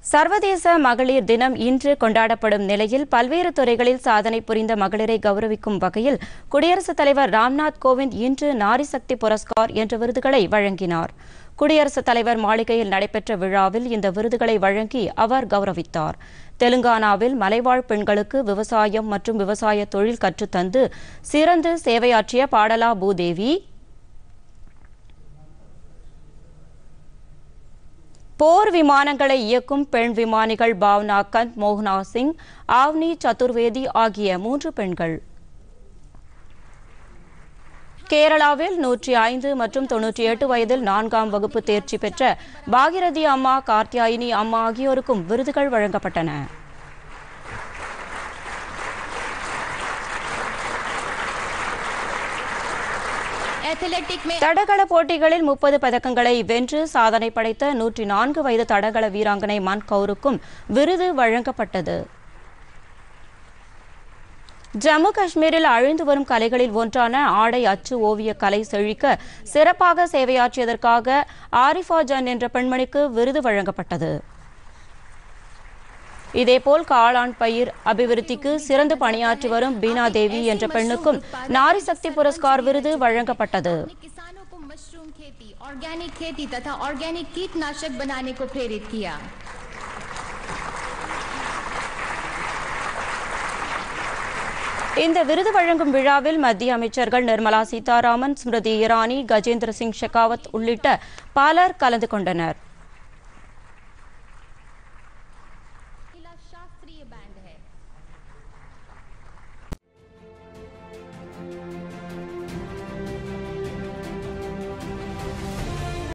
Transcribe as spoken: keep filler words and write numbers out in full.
சர்வதேச மகளிர் தினம் இன்று கொண்டாடப்படும் நிலையில் பல்வேறு துறைகளில் சாதனை புரிந்த மகளிரை கௌரவிக்கும் வகையில் குடியரசுத் தலைவர் ராம்நாத் கோவிந்த் இன்று நாரி சக்தி புரஸ்கார் என்ற விருதுகளை வழங்கினார். குடியரசுத் தலைவர் மாளிகையில் நடைபெற்ற விழாவில் இந்த விருதுகளை வழங்கி அவர் கௌரவித்தார். தெலுங்கானாவில் மலைவாழ் பெண்களுக்கு விவசாயம் மற்றும் விவசாய தொழில் கற்றுத்தந்து சிறந்து சேவையாற்றிய பாடலா பூதேவி, போர் விமானங்களை இயக்கும் பெண் விமானிகள் பாவ்னா கந்த், மோகனா சிங், ஆவ்னி சதுர்வேதி ஆகிய மூன்று பெண்கள். கேரளாவில் நூற்றி ஐந்து மற்றும் தொன்னூற்றி எட்டு வயதில் நான்காம் வகுப்பு தேர்ச்சி பெற்ற பாகிரதி அம்மா, கார்த்தியாயினி அம்மா ஆகியோருக்கும் விருதுகள் வழங்கப்பட்டன. தடகள போட்டிகளில் முப்பது பதக்கங்களை வென்று சாதனை படைத்த நூற்றி நான்கு வயது தடகள வீராங்கனை மன் கவுருக்கும் விருது வழங்கப்பட்டது. ஜம்மு காஷ்மீரில் அழிந்து வரும் கலைகளில் ஒன்றான ஆடை அச்சு ஓவிய கலை செழிக்க சிறப்பாக சேவையாற்றியதற்காக ஆரிஃபா ஜன் என்ற பெண்மணிக்கு விருது வழங்கப்பட்டது. இதேபோல் காளான் பயிர் அபிவிருத்திக்கு சிறந்து பணியாற்றி வரும் பீனா தேவி என்ற பெண்ணுக்கும் நாரி சக்தி புரஸ்கார் விருது வழங்கப்பட்டது. இந்த விருது வழங்கும் விழாவில் மத்திய அமைச்சர்கள் நிர்மலா சீதாராமன், ஸ்மிருதி இரானி, கஜேந்திர சிங் ஷெகாவத் உள்ளிட்ட பலர் கலந்து கொண்டனர்.